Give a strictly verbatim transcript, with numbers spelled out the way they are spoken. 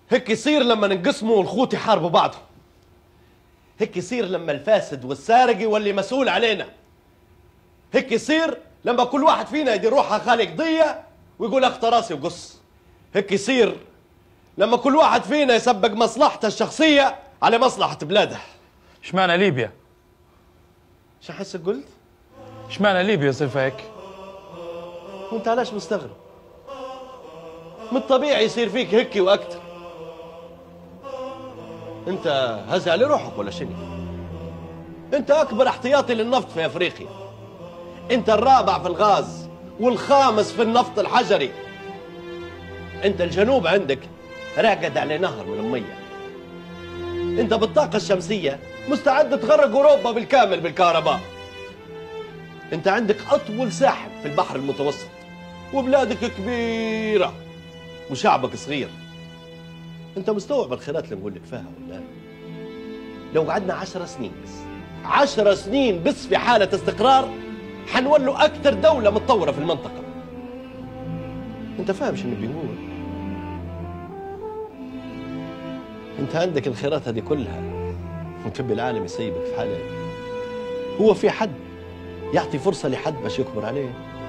هيك يصير لما ننقسموا والخوت يحاربوا بعضهم. هيك يصير لما الفاسد والسارق يولي مسؤول علينا. هيك يصير لما كل واحد فينا يدير روحها خالق ضية ويقول اخت راسي وقص. هيك يصير لما كل واحد فينا يسبق مصلحته الشخصية على مصلحة بلاده. اشمعنى ليبيا؟ شو حسك قلت؟ اشمعنى ليبيا يصير هيك؟ وانت علاش مستغرب؟ من الطبيعي يصير فيك هيك واكثر. انت هزع على روحك ولا شنو؟ انت اكبر احتياطي للنفط في افريقيا. انت الرابع في الغاز والخامس في النفط الحجري. انت الجنوب عندك راقد على نهر من الميه. انت بالطاقه الشمسيه مستعد تغرق اوروبا بالكامل بالكهرباء. انت عندك اطول ساحل في البحر المتوسط وبلادك كبيره وشعبك صغير. انت مستوعب الخيرات اللي نقول لك فيها ولا؟ لو قعدنا عشر سنين بس عشر سنين بس في حاله استقرار حنولوا اكثر دوله متطوره في المنطقه. انت فاهم شنو بيقول؟ انت عندك الخيرات هذه كلها وتبي العالم يسيبك في حالك. هو في حد يعطي فرصه لحد باش يكبر عليه؟